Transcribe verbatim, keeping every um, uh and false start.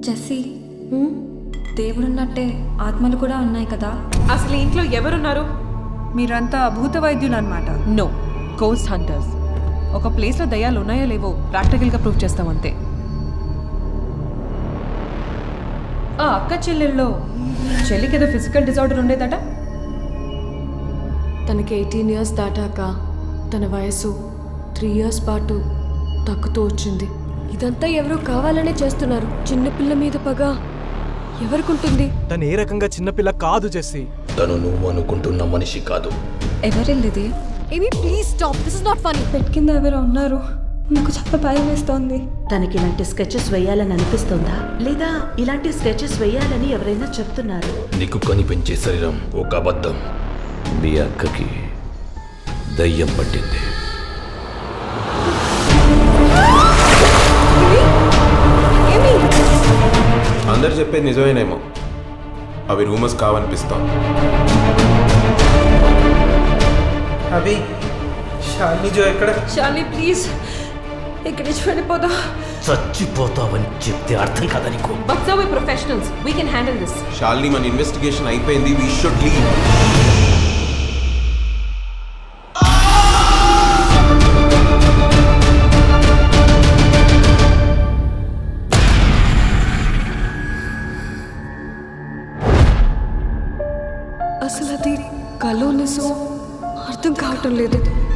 Jessie, దేవుడున్నట్టే ఆత్మలు కూడా ఉన్నాయి కదా. అసలు ఇంట్లో ఎవరున్నారు? మీరంతా భూత వైద్యులు అన్నమాట. No, ghost hunters. ఒక ప్లేస్లో దయ్యాలు ఉన్నాయో లేవో ప్రాక్టికల్గా ప్రూవ్ చేస్తాం అంతే. ఆ అక్క చెల్లెల్లో చెల్లికి ఏదో ఫిజికల్ డిజార్డర్ ఉండేదట. తనకి ఎయిటీన్ ఇయర్స్ దాటాక తన వయసు త్రీ ఇయర్స్ పాటు తగ్గుతూ వచ్చింది. ఇదంతా ఎవరో కావాలనే చేస్తున్నారు. చిన్నపిల్ల మీద పగ ఎవరికుంటుంది? తను ఏ రకంగా చిన్నపిల్ల కాదు జెస్సీ. తను నువ్వు అనుకుంటున్న మనిషి కాదు. ఎవరిల్లిది? ఏమీ please stop, this is not funny. Bed కింద ఎవరో ఉన్నారు, నాకు చాలా భయం వేస్తోంది. తనకి ఇలాంటి స్కెచెస్ వేయాలని అనిపిస్తుందా, లేదా ఇలాంటి స్కెచెస్ వేయాలని ఎవరైనా చెప్తున్నారు? నీకు కనిపించే శరీరం ఒక అబద్ధం. మీ అక్కకి దయ్యం పట్టింది. అందరు చెప్పేది నిజమేనేమో, అవి రూమర్స్ కావనిపిస్తాం. అవి శాలిని జో ఎక్కడ? శాలిని ప్లీజ్ ఇక్కడి నుంచి వెళ్ళిపోదా. చచ్చిపోతావని చెప్తే అర్థం కాదా నీకు? But sir, we're professionals. We can handle this. Shalini, మన ఇన్వెస్టిగేషన్ అయిపోయింది. We should leave. అసలు అది కలో నిజం అర్థం కావటం లేదు.